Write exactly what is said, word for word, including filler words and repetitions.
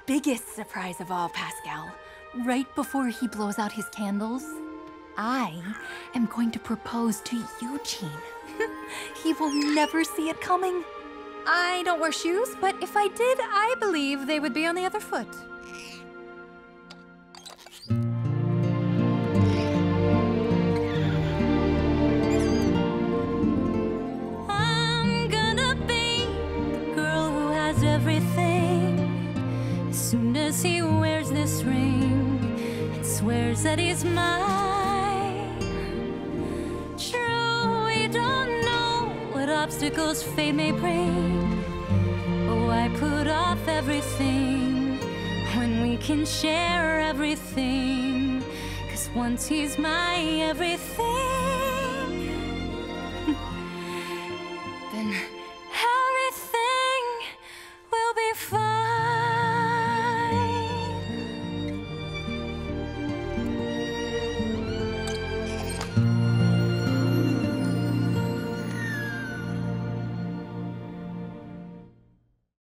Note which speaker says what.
Speaker 1: biggest surprise of all, Pascal. Right before he blows out his candles, I am going to propose to Eugene. He will never see it coming. I don't wear shoes, but if I did, I believe they would be on the other foot.
Speaker 2: I'm gonna be the girl who has everything. As soon as he wears this ring and swears that he's mine. True, we don't know what obstacles fate may bring. But why put off everything when we can share everything? 'Cause once he's my everything, then